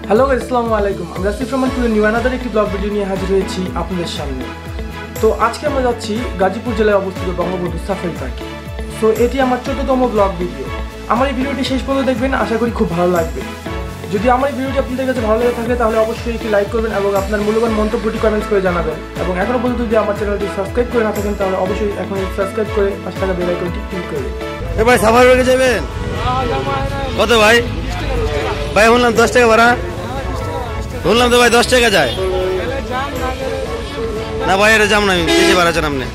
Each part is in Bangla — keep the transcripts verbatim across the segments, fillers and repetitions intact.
হ্যালো গাইস, আসসালামু আলাইকুম। আমি রাসিফ রহমান পুরো নিউ অ্যানাদার একটি ব্লগ ভিডিও নিয়ে হাজির হয়েছি আপনাদের সামনে। তো আজকে আমরা যাচ্ছি গাজীপুর জেলায় অবস্থিত বঙ্গবন্ধু সাফারি পার্কে। সো এটি আমার চোদ্দতম ব্লগ ভিডিও। আমার এই ভিডিওটি শেষ পর্যন্ত দেখবেন, আশা করি খুব ভালো লাগবে। যদি আমার এই ভিডিওটি আপনাদের কাছে ভালো লেগে থাকে তাহলে অবশ্যই একটি লাইক করবেন এবং আপনার মূল্যবান মন্তব্যটি কমেন্টস করে জানাবেন। এবং এখনও পর্যন্ত যদি আমার চ্যানেলটি সাবস্ক্রাইব করে না থাকেন তাহলে অবশ্যই এখন সাবস্ক্রাইব করে পাশে থাকা বেল আইকনটি ক্লিক করবেন। এবার সাফারি পার্কে যাবেন কত ভাই? ভাই বললাম দশ টাকা ভাড়া, বললাম তো ভাই দশ টাকা যায় না ভাই, এটা যাম না আমি, বেশি ভাড়া চান আপনি।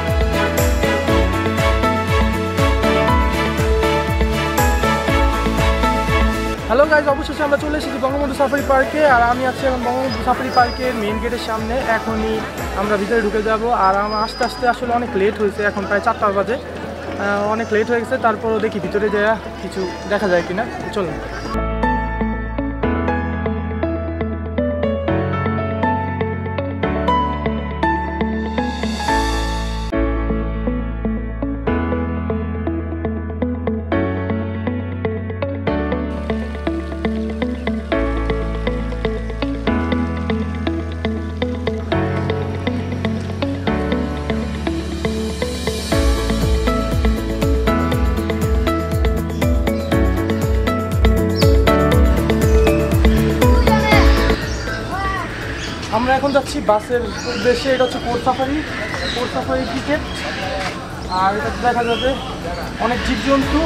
হ্যালো গাইজ, অবশেষে আমরা চলে এসেছি বঙ্গবন্ধু সাফারি পার্কে। আর আমি আছি এখন বঙ্গবন্ধু সাফারি পার্কের মেইন গেটের সামনে। এখনই আমরা ভিতরে ঢুকে যাব। আর আমার আস্তে আস্তে আসলে অনেক লেট হয়েছে, এখন প্রায় চারটা বাজে, অনেক লেট হয়ে গেছে। তারপরও দেখি ভিতরে যাওয়া কিছু দেখা যায় কিনা। চলুন। আমরা এখন যাচ্ছি বাসের উদ্দেশ্যে। এটা হচ্ছে core safari, core safari ticket. আর এটা দেখা যাবে অনেক জীবজন্তু।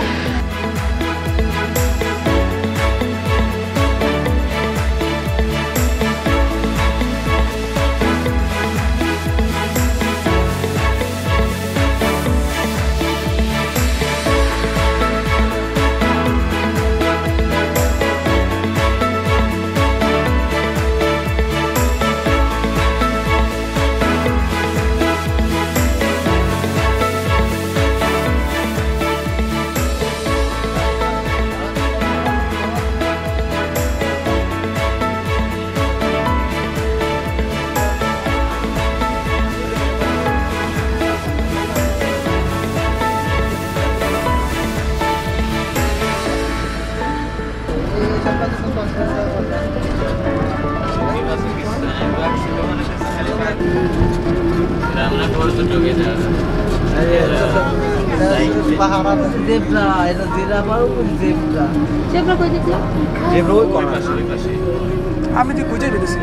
আমি তো খুঁজে পেতেছি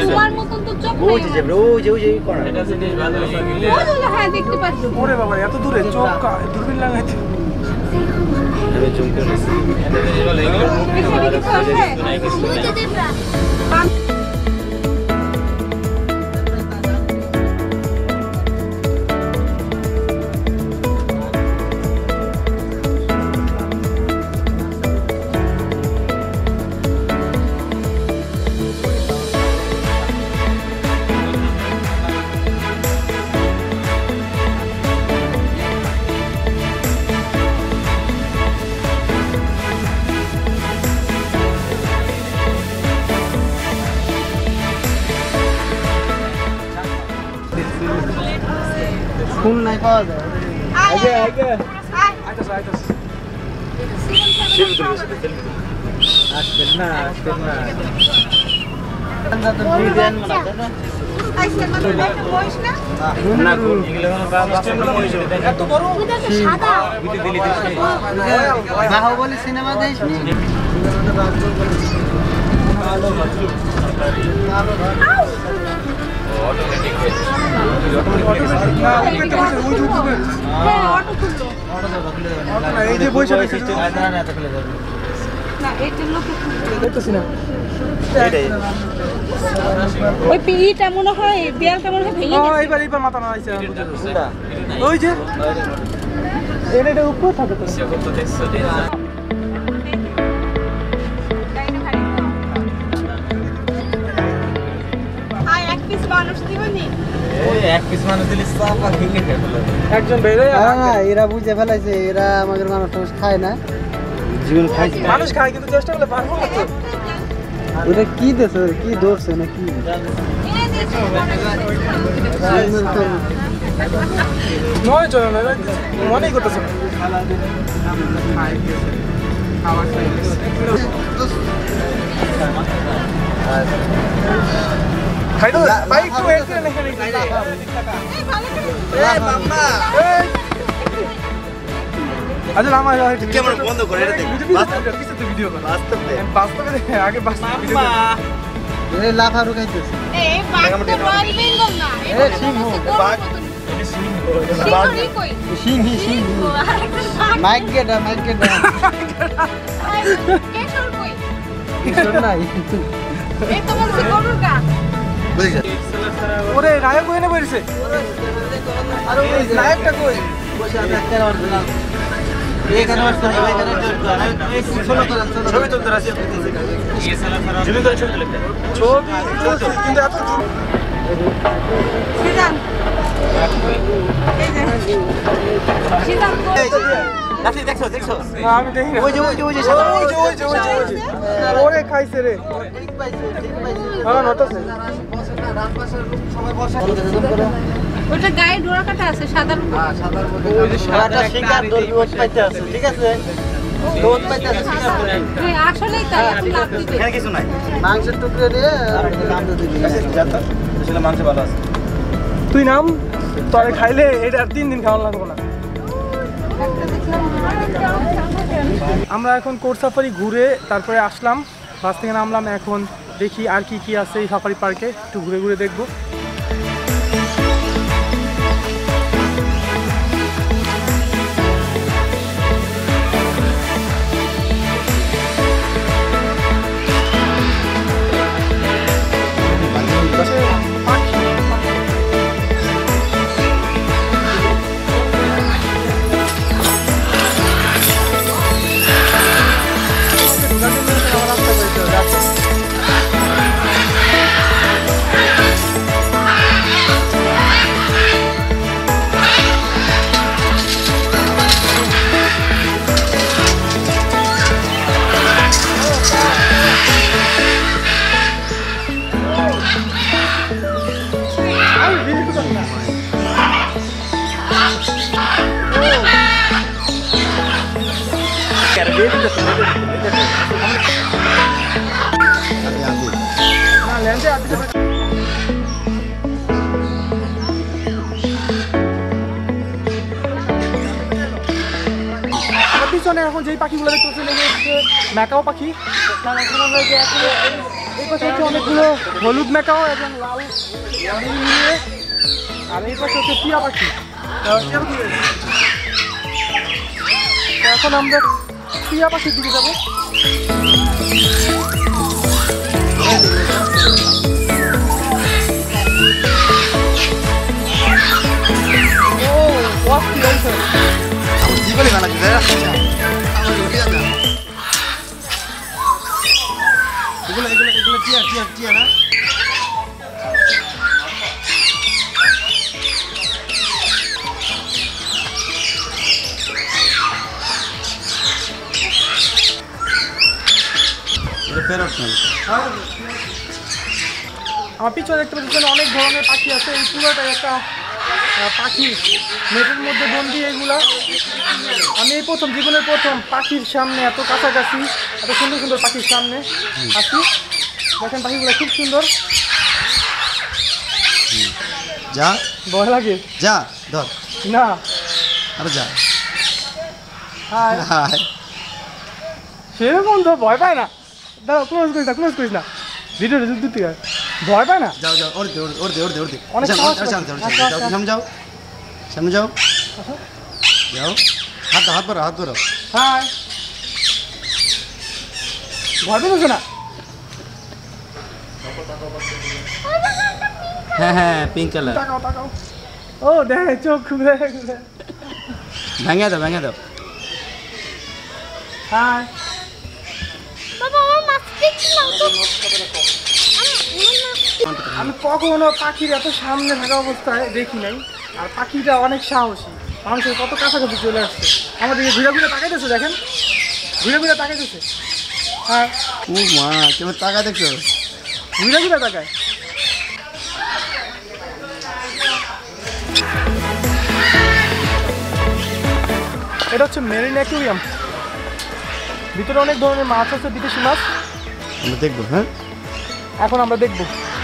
ওরে বাবা, এত দূরে চোখ দূরবীন লাগাইতে। ফোন নাই পাওয়া যায়। আগে আগে আইতাছ আইতাছ আসবেন না আসবেন না। আন্দা তো ডিজাইন বানাতে না আইছেন মানে একটা বয়স না না কোন এগুলো বাবা এত বড় সাদা ভিডিও দিলি দিস বাহুবলী সিনেমা দেইছনি ভালো ভালো অটোমেটিক ওই পিটা মনে হয় বিয়ালটা মনে হয় ভেঙে গেছে। এইবার এইবার মাথা নাড়াইছে। ওই যে এটা এটা উপর থাকে তো সে কত দেখছো একজন বেরে এরা বুঝে ফেলাইছে, এরা আমাদের মানুষ খায় না, জীবন খাইছে। মানুষ খায় কিন্তু চেষ্টা করলে পারবো না তো। এটা কি দেছে, কি ধরছে না কি নয় চলে না, মনেই করতেছে না। খাওয়া খাই তো ভাই একটু ওয়েট করেন এখানে এ মাম্মা আচ্ছা নামা ক্যামেরা বন্ধ করে এটা দেখ বাস্তব কিছু তো ভিডিও কর বাস্তব দে বাস্তবে দেখে আগে বাস্তব ভিডিও কর এ লাফা রুকাইতেছে এই বাঘ তো রয়্যাল বেঙ্গল না এ সিংহ বাঘ সিংহ কই সিংহ সিংহ মাইক গেটা মাইক গেটা কেশর কই কিছু নাই এই তো বলছি গরুর গা বুঝলি ওরে নায়ক কই না বইছে আরে ওই নায়কটা কই বসে আমি একটা অরিজিনাল এখানে বসে ভাই এখানে এই ছোট করে ছবি তুলতে রাশি এই সালা খারাপ জমি করে ছবি তুলে ছবি কিন্তু এত সিজান এই যে সিজান কই রাশি দেখছো দেখছো না আমি দেখি না ওই যে ওই যে ওই যে ওই যে ওই যে ওই যে ওই যে ওরে খাইছে রে ঠিক পাইছে ঠিক পাইছে হ্যাঁ নটাছে রাজপাশের সবাই বসে করে ওটা গায়ে ডোরা কাটা আছে সাদা হ্যাঁ সাদার মধ্যে ওই যে সাদা শিকার দৌড় পাইতে আছে ঠিক আছে দৌড় পাইতে আছে শিকার করে হ্যাঁ আসলেই তাই আপনি লাভ দিতে এখানে কিছু নাই মাংসের টুকরো দিয়ে নাম দিবি জানতো আসলে মাংস ভালো আছে তুই নাম তোরে খাইলে এটা আর তিন দিন খাওয়া লাগবে না আমরা এখন কোর সাফারি ঘুরে তারপরে আসলাম বাস থেকে নামলাম এখন দেখি আর কি কি আছে এই সাফারি পার্কে একটু ঘুরে ঘুরে দেখবো পিছনে এখন যেই পাখিগুলো দেখতেছেন হচ্ছে ম্যাকাও পাখি তার এখন আমরা যে এই পাশে হচ্ছে অনেকগুলো হলুদ ম্যাকাও এবং লাল মিলিয়ে আর এই পাশে হচ্ছে টিয়া পাখি এখন আমরা টিয়া পাখির দিকে যাবো ও কি হয়েছে কি করে বানাচ্ছি এগুলো এগুলো এগুলো টিয়া টিয়া টিয়া না আমার পিছনে দেখতে পাচ্ছেন অনেক ধরনের পাখি আছে এই পুরোটা একটা পাখি নেটের মধ্যে বন্দি এগুলা আমি এই প্রথম জীবনের প্রথম পাখির সামনে এত কাছাকাছি এত সুন্দর সুন্দর পাখির সামনে আসি দেখেন পাখিগুলো খুব সুন্দর যা ভয় লাগে যা ধর না আরে যা হাই হাই সেরকম তো ভয় পায় না দাঁড়া ক্লোজ করিস না ক্লোজ করিস না ভিডিওটা যদি তুই ভয় পায় না যাও যাও ওর দে ওর দে ওর দে ওর দে অনেক সাহস যাও আছে। যাও যাও সামনে যাও সামনে যাও যাও হাত হাত ধরো হাত ধরো হাই ভয় পেয়েছো না হ্যাঁ হ্যাঁ পিঙ্ক কালার তাকাও তাকাও ও দেখ চোখ খুলে খুলে ভেঙে দাও ভেঙে দাও হাই বাবা আমার মাছ দেখছি না তো আমি কখনো পাখির এত সামনে থাকা অবস্থায় দেখি নাই আর পাখিটা অনেক সাহসী মানুষের কত কাছাকাছি চলে আসছে আমাদেরকে ঘুরে ঘুরে তাকাইতেছে দেখেন ঘুরে ঘুরে তাকাইতেছে হ্যাঁ ও মা কেমন টাকা দেখছো ঘুরে ঘুরে তাকায় এটা হচ্ছে মেরিন অ্যাকুয়ারিয়াম ভিতরে অনেক ধরনের মাছ আছে বিদেশি মাছ আমরা দেখবো হ্যাঁ এখন আমরা দেখব।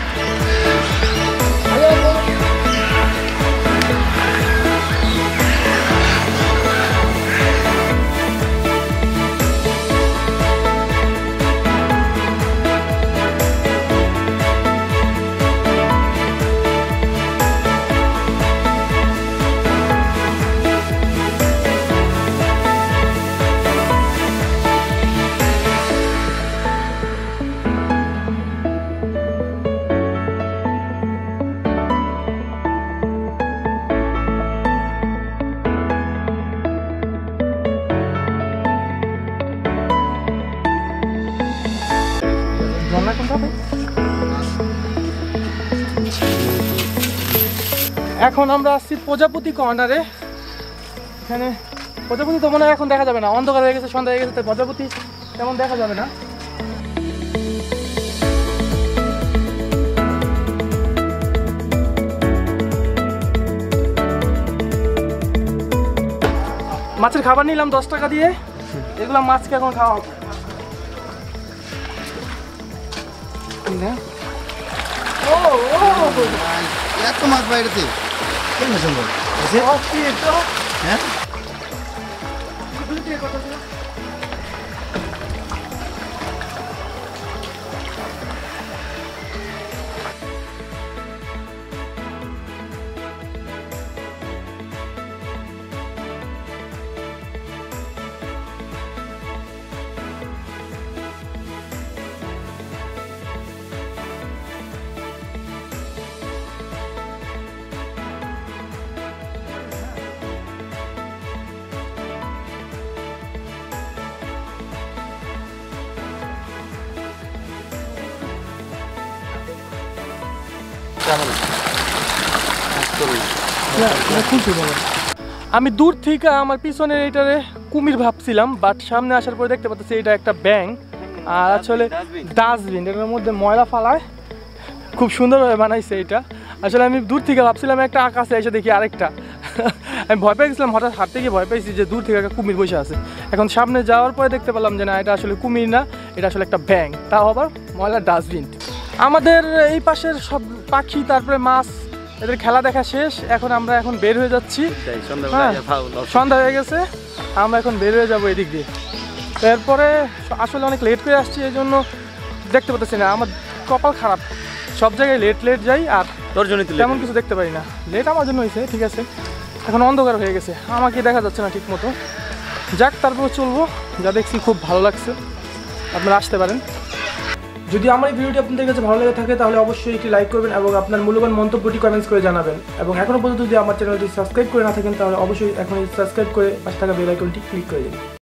এখন আমরা আসছি প্রজাপতি কর্নারে। এখানে প্রজাপতি তো মনে হয় এখন দেখা যাবে না, অন্ধকার হয়ে গেছে, সন্ধ্যা হয়ে গেছে, তাই প্রজাপতি তেমন দেখা যাবে না। মাছের খাবার নিলাম দশ টাকা দিয়ে, এগুলো মাছকে এখন খাওয়া এত মাছ বাইরেতে হ্যাঁ আমি দূর থেকে আমার পিছনের এটারে কুমির ভাবছিলাম, বাট সামনে আসার পরে দেখতে পাচ্ছি এটা একটা ব্যাঙ, আর আসলে ডাস্টবিন, এটার মধ্যে ময়লা ফালায়, খুব সুন্দরভাবে বানাইছে এটা। আসলে আমি দূর থেকে ভাবছিলাম একটা আকাশে, এসে দেখি আরেকটা। আমি ভয় পেয়ে গেছিলাম, হঠাৎ হাঁটতে গিয়ে ভয় পেয়েছি যে দূর থেকে একটা কুমির বসে আছে। এখন সামনে যাওয়ার পরে দেখতে পেলাম যে না, এটা আসলে কুমির না, এটা আসলে একটা ব্যাঙ, তাও আবার ময়লার ডাস্টবিন। আমাদের এই পাশের সব পাখি তারপরে মাছ এদের খেলা দেখা শেষ। এখন আমরা এখন বের হয়ে যাচ্ছি, সন্ধ্যা হয়ে গেছে, আমরা এখন বের হয়ে যাবো এদিক দিয়ে। এরপরে আসলে অনেক লেট করে আসছি, এই জন্য দেখতে পাচ্ছি না, আমার কপাল খারাপ, সব জায়গায় লেট লেট যাই আর তোর জন্য তেমন কিছু দেখতে পারি না। লেট আমার জন্য হয়েছে, ঠিক আছে, এখন অন্ধকার হয়ে গেছে, আমাকে দেখা যাচ্ছে না ঠিক মতো। যাক, তারপর চলবো, যা দেখছি খুব ভালো লাগছে, আপনারা আসতে পারেন। যদি আমার এই ভিডিওটি আপনাদের কাছে ভালো লেগে থাকে তাহলে অবশ্যই একটি লাইক করবেন এবং আপনার মূল্যবান মন্তব্যটি কমেন্টস করে জানাবেন। এবং এখনও পর্যন্ত যদি আমার চ্যানেলটি সাবস্ক্রাইব করে না থাকেন তাহলে অবশ্যই এখন সাবস্ক্রাইব করে পাশে থাকা বেল আইকনটি ক্লিক করে দিন।